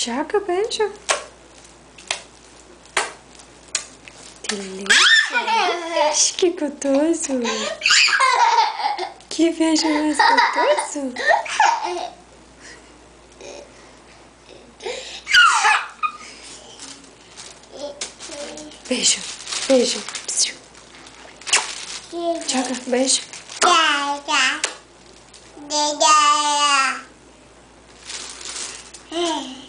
Joga, beijo. Delícia. Que gostoso. Que beijo mais gostoso. Beijo, beijo. Joga, beijo. Yeah.